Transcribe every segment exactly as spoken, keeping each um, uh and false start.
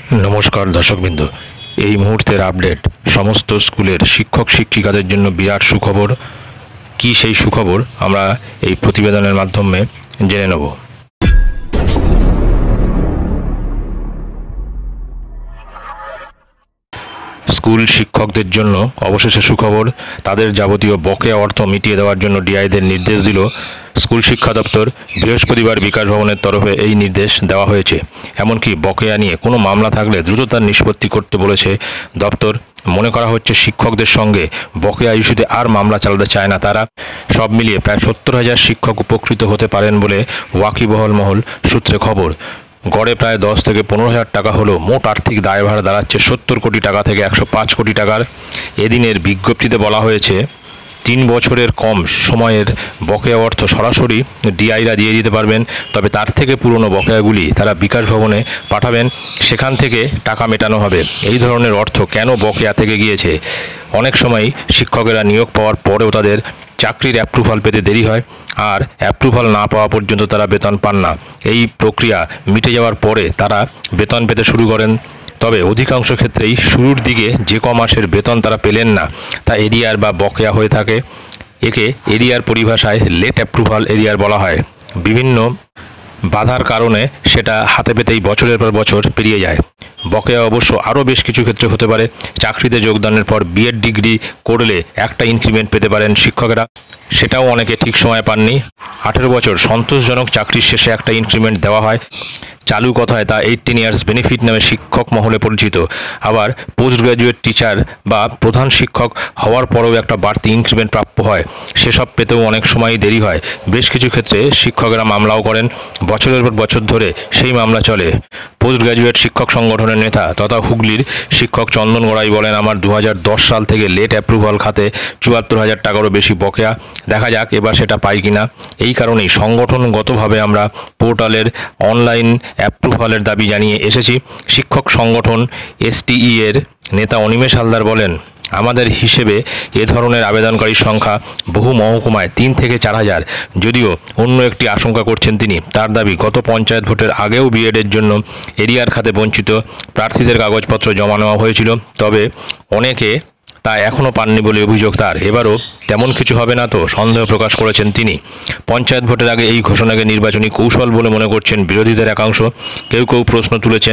নমস্কার দর্শকবৃন্দ, এই মুহূর্তের আপডেট সমস্ত স্কুলের শিক্ষক শিক্ষিকাদের জন্য বিরাট সুখবর। কি সেই সুখবর আমরা এই প্রতিবেদনের মাধ্যমে জেনে নেব। স্কুল শিক্ষকদের জন্য অবশেষে সুখবর। তাদের যাবতীয় বকেয়া অর্থ মিটিয়ে দেওয়ার জন্য ডিআইদের নির্দেশ দিল স্কুল শিক্ষা দপ্তর। বৃহস্পতিবার বিকাশ ভবনের তরফে এই নির্দেশ দেওয়া হয়েছে। এমনকি বকেয়া নিয়ে কোনো মামলা থাকলে দ্রুত তার নিষ্পত্তি করতে বলেছে দপ্তর। মনে করা হচ্ছে শিক্ষকদের সঙ্গে বকেয়া ইস্যুতে আর মামলা চালাতে চায় না তারা। সব মিলিয়ে প্রায় সত্তর হাজার শিক্ষক উপকৃত হতে পারেন বলে ওয়াকিবহল মহল সূত্রে খবর। গড়ে প্রায় দশ থেকে পনেরো হাজার টাকা হলো মোট আর্থিক দায়ভার দাঁড়াচ্ছে সত্তর কোটি টাকা থেকে একশো পাঁচ কোটি টাকার। এদিনের বিজ্ঞপ্তিতে বলা হয়েছে, তিন বছরের কম সময়ের বকেয়া অর্থ সরাসরি ডিআইরা দিয়ে দিতে পারবেন। তবে তার থেকে পুরনো বকেয়াগুলি তারা বিকাশ ভবনে পাঠাবেন, সেখান থেকে টাকা মেটানো হবে। এই ধরনের অর্থ কেন বকেয়া থেকে গিয়েছে? অনেক সময় শিক্ষকেরা নিয়োগ পাওয়ার পরেও তাদের চাকরির অ্যাপ্রুভাল পেতে দেরি হয়, আর অ্যাপ্রুভাল না পাওয়া পর্যন্ত তারা বেতন পান না। এই প্রক্রিয়া মিটে যাওয়ার পরে তারা বেতন পেতে শুরু করেন। তবে অধিকাংশ ক্ষেত্রেই শুরুর দিকে যে ক মাসের বেতন তারা পেলেন না, তা এরিয়ার বা বকেয়া হয়ে থাকে। একে এরিয়ার পরিভাষায় লেট অ্যাপ্রুভাল এরিয়ার বলা হয়। বিভিন্ন বাধার কারণে সেটা হাতে পেতেই বছরের পর বছর পেরিয়ে যায়। বকেয়া অবশ্য আরও বেশ কিছু ক্ষেত্রে হতে পারে। চাকরিতে যোগদানের পর বিএড ডিগ্রি করলে একটা ইনক্রিমেন্ট পেতে পারেন শিক্ষকেরা, সেটাও অনেকে ঠিক সময় পাননি। আঠেরো বছর সন্তোষজনক চাকরির শেষে একটা ইনক্রিমেন্ট দেওয়া হয়। চালু কথায় তা এইটিন ইয়ার্স বেনিফিট নামে শিক্ষক মহলে পরিচিত। আবার পোস্ট গ্র্যাজুয়েট টিচার বা প্রধান শিক্ষক হওয়ার পরেও একটা বাড়তি ইনক্রিমেন্ট প্রাপ্য হয়। সেসব পেতেও অনেক সময়ই দেরি হয়। বেশ কিছু ক্ষেত্রে শিক্ষকেরা মামলাও করেন। বছরের পর বছর ধরে সেই মামলা চলে। পোস্ট গ্র্যাজুয়েট শিক্ষক সংগঠনের নেতা তথা হুগলির শিক্ষক চন্দন গড়াই বলেন, আমার দু হাজার দশ সাল থেকে লেট অ্যাপ্রুভাল খাতে চুয়াত্তর হাজার টাকারও বেশি বকেয়া। দেখা যাক এবার সেটা পাই কিনা। এই কারণেই সংগঠনগতভাবে আমরা পোর্টালের অনলাইন অ্যাপ্রুভালের দাবি জানিয়ে এসেছি। শিক্ষক সংগঠন এসটিই এর নেতা অনিমেষ হালদার বলেন, আমাদের হিসেবে এ ধরনের আবেদনকারীর সংখ্যা বহু মহকুমায় তিন থেকে চার হাজার। যদিও অন্য একটি আশঙ্কা করছেন তিনি। তার দাবি, গত পঞ্চায়েত ভোটের আগেও বিএডের জন্য এরিয়ার খাতে বঞ্চিত প্রার্থীদের কাগজপত্র জমা নেওয়া হয়েছিল, তবে অনেকে তা এখনও পাননি বলে অভিযোগ তার। এবারও তেমন কিছু হবে না তো, সন্দেহ প্রকাশ করেছেন তিনি। পঞ্চায়েত ভোটের আগে এই ঘোষণাকে নির্বাচনী কৌশল বলে মনে করছেন বিরোধীদের একাংশ। কেউ কেউ প্রশ্ন তুলেছেন,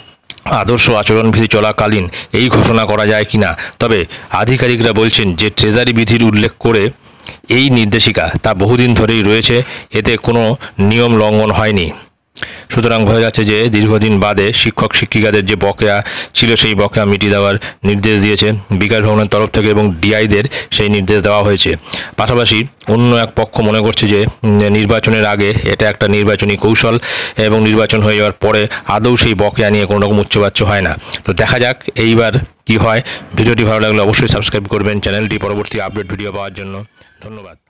আদর্শ আচরণবিধি চলাকালীন এই ঘোষণা করা যায় কিনা। তবে আধিকারিকরা বলছেন যে ট্রেজারি বিধির উল্লেখ করে এই নির্দেশিকা তা বহুদিন ধরেই রয়েছে, এতে কোনো নিয়ম লঙ্ঘন হয়নি। সুতরাং বোঝা যাচ্ছে যে দীর্ঘদিন বাদে শিক্ষক শিক্ষিকাদের যে বকেয়া ছিল সেই বকেয়া মিটিয়ে দেওয়ার নির্দেশ দিয়েছে বিকাশ ভবনের তরফ থেকে এবং ডিআইদের সেই নির্দেশ দেওয়া হয়েছে। পাশাপাশি অন্য এক পক্ষ মনে করছে যে নির্বাচনের আগে এটা একটা নির্বাচনী কৌশল এবং নির্বাচন হয়ে যাওয়ার পরে আদৌ সেই বকেয়া নিয়ে কোনো রকম উচ্চবাচ্য হয় না। তো দেখা যাক এইবার কি হয়। ভিডিওটি ভালো লাগলে অবশ্যই সাবস্ক্রাইব করবেন চ্যানেলটি পরবর্তী আপডেট ভিডিও পাওয়ার জন্য। ধন্যবাদ।